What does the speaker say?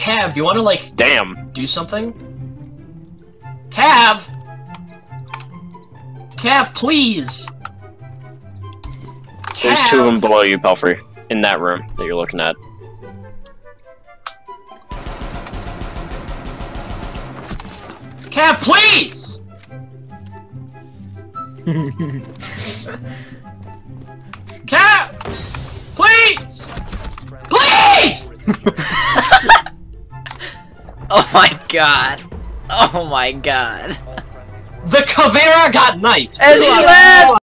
Cav, do you want to, like... Damn. Do something? Cav! Cav, please! There's two of them below you, Pelfrey. In that room that you're looking at. Cav, please! Cav! Please! Please! Oh my god. Oh my god. The Cavera got knifed! As he left!